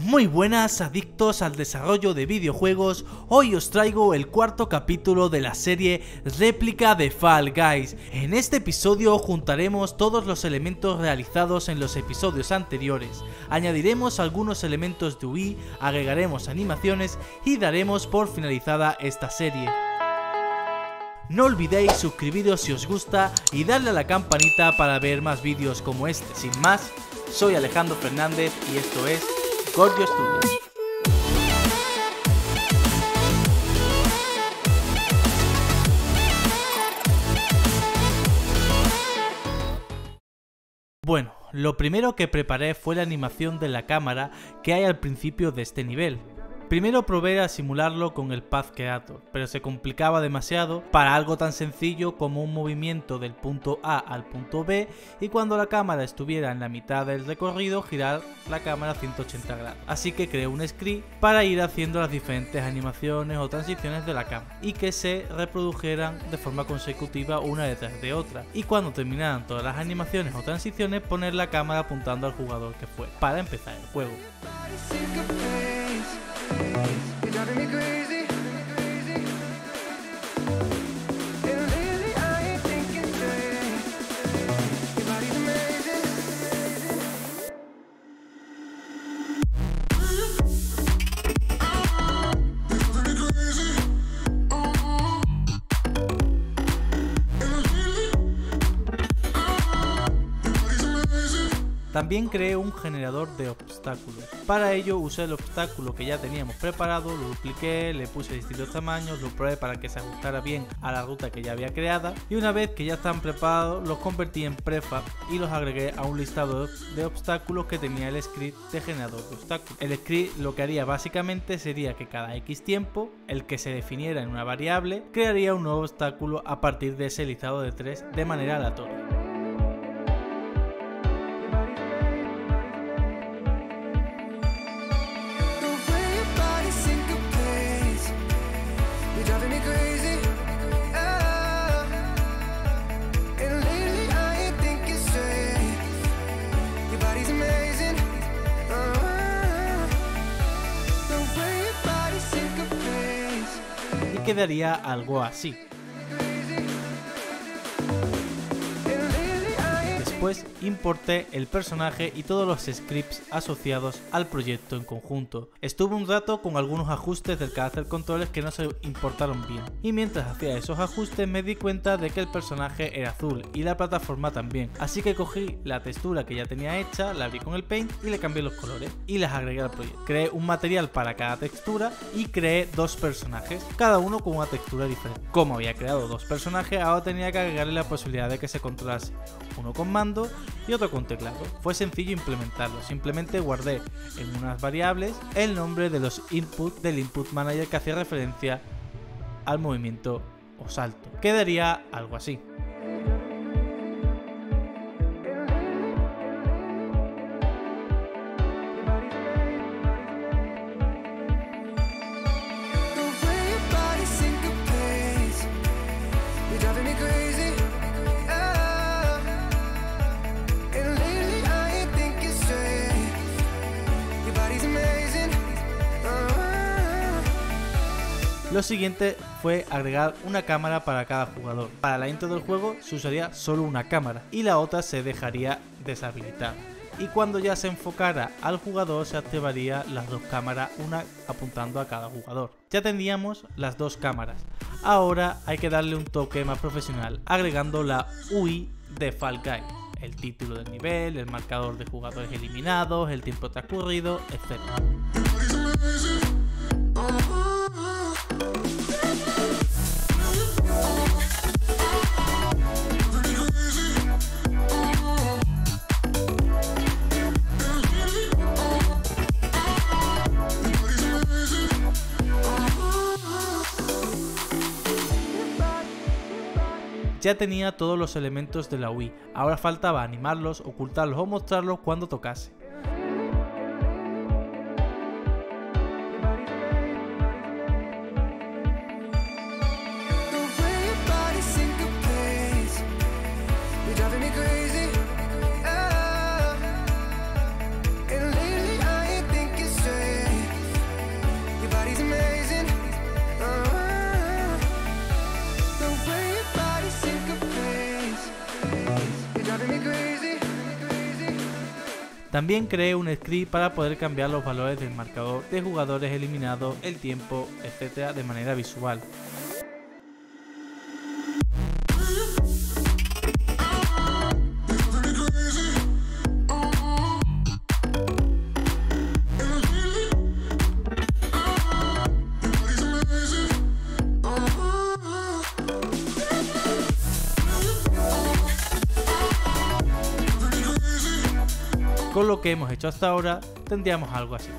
Muy buenas adictos al desarrollo de videojuegos, hoy os traigo el cuarto capítulo de la serie réplica de Fall Guys. En este episodio juntaremos todos los elementos realizados en los episodios anteriores, añadiremos algunos elementos de UI, agregaremos animaciones y daremos por finalizada esta serie. No olvidéis suscribiros si os gusta y darle a la campanita para ver más vídeos como este. Sin más, soy Alejandro Fernández y esto es Gordio Studios. Bueno, lo primero que preparé fue la animación de la cámara que hay al principio de este nivel. Primero probé a simularlo con el Path Creator, pero se complicaba demasiado para algo tan sencillo como un movimiento del punto A al punto B y cuando la cámara estuviera en la mitad del recorrido girar la cámara 180 grados. Así que creé un script para ir haciendo las diferentes animaciones o transiciones de la cámara y que se reprodujeran de forma consecutiva una detrás de otra, y cuando terminaran todas las animaciones o transiciones poner la cámara apuntando al jugador que fue para empezar el juego. También creé un generador de obstáculos. Para ello usé el obstáculo que ya teníamos preparado, lo dupliqué, le puse distintos tamaños, lo probé para que se ajustara bien a la ruta que ya había creada y una vez que ya están preparados los convertí en prefab y los agregué a un listado de obstáculos que tenía el script de generador de obstáculos. El script lo que haría básicamente sería que cada X tiempo, el que se definiera en una variable, crearía un nuevo obstáculo a partir de ese listado de 3 de manera aleatoria. Quedaría algo así. Después importé el personaje y todos los scripts asociados al proyecto en conjunto. Estuve un rato con algunos ajustes del Character Controller que no se importaron bien, y mientras hacía esos ajustes me di cuenta de que el personaje era azul y la plataforma también, así que cogí la textura que ya tenía hecha, la abrí con el Paint y le cambié los colores y las agregué al proyecto. Creé un material para cada textura y creé dos personajes, cada uno con una textura diferente. Como había creado dos personajes, ahora tenía que agregarle la posibilidad de que se controlase uno con mando y otro con teclado. Fue sencillo implementarlo, simplemente guardé en unas variables el nombre de los inputs del input manager que hacía referencia al movimiento o salto. Quedaría algo así. Lo siguiente fue agregar una cámara para cada jugador. Para la intro del juego se usaría solo una cámara y la otra se dejaría deshabilitada. Y cuando ya se enfocara al jugador se activaría las dos cámaras, una apuntando a cada jugador. Ya tendríamos las dos cámaras. Ahora hay que darle un toque más profesional agregando la UI de Fall Guys. El título del nivel, el marcador de jugadores eliminados, el tiempo transcurrido, etc. Ya tenía todos los elementos de la UI, ahora faltaba animarlos, ocultarlos o mostrarlos cuando tocase. Crazy, and lately I ain't thinking straight. También creé un script para poder cambiar los valores del marcador de jugadores eliminados, el tiempo, etc. de manera visual. Con lo que hemos hecho hasta ahora, tendríamos algo así.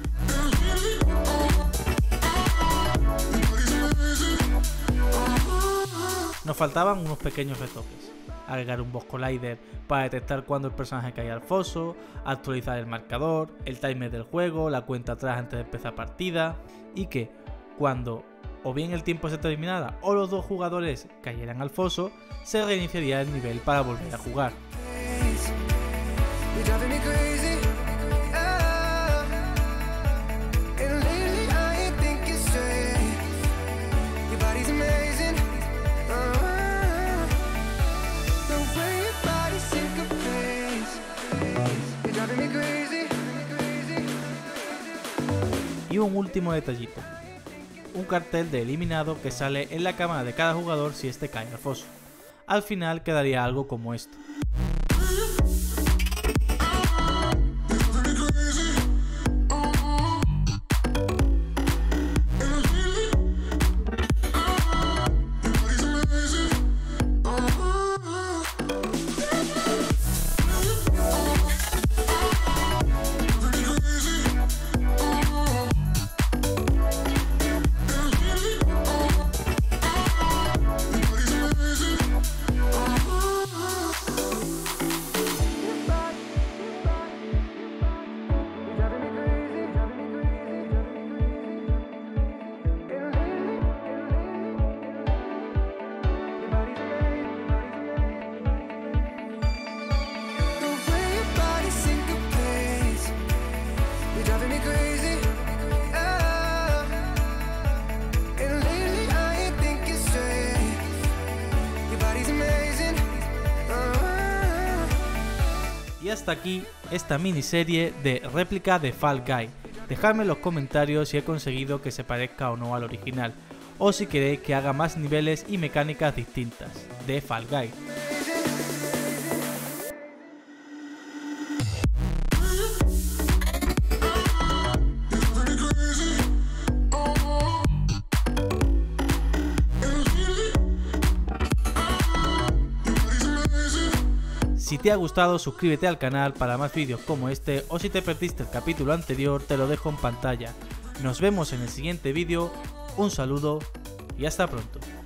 Nos faltaban unos pequeños retoques. Agregar un boss collider para detectar cuando el personaje cae al foso, actualizar el marcador, el timer del juego, la cuenta atrás antes de empezar partida, y que cuando o bien el tiempo se terminara o los dos jugadores cayeran al foso, se reiniciaría el nivel para volver a jugar. Y un último detallito, un cartel de eliminado que sale en la cámara de cada jugador si este cae al foso. Al final quedaría algo como esto. Y hasta aquí esta miniserie de réplica de Fall Guy. Dejadme en los comentarios si he conseguido que se parezca o no al original, o si queréis que haga más niveles y mecánicas distintas de Fall Guy. Si te ha gustado, suscríbete al canal para más vídeos como este, o si te perdiste el capítulo anterior te lo dejo en pantalla. Nos vemos en el siguiente vídeo, un saludo y hasta pronto.